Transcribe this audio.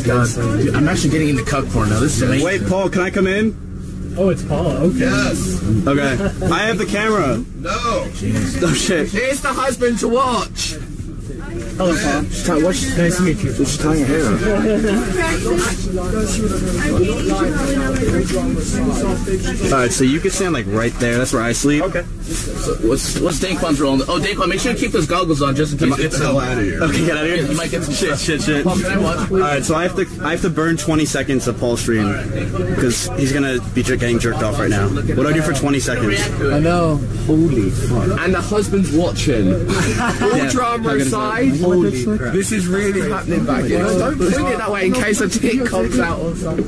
god. Dude, I'm actually getting into cuck porn now. This is amazing. Wait, Paul, can I come in? Oh, it's Paul. Okay. Yes. Okay. I have the camera. No. Oh shit. It's the husband to watch. Hello, Paul. Nice to meet you. She's tying her hair up. Alright, so you can stand like right there. That's where I sleep. Okay. So what's Daquan's role? Oh, Daquan, make sure you keep those goggles on just in case you get Get the hell out of here. Okay, get out of here. You might get some shit. Paul, can I watch? Alright, so I have to burn 20 seconds of Paul's stream because he's gonna be getting jerked off right now. What do I do for 20 seconds? I know. Holy fuck. And the husband's watching. All drama aside, this is really happening back here. Don't bring it that way in case a dick comes out or something.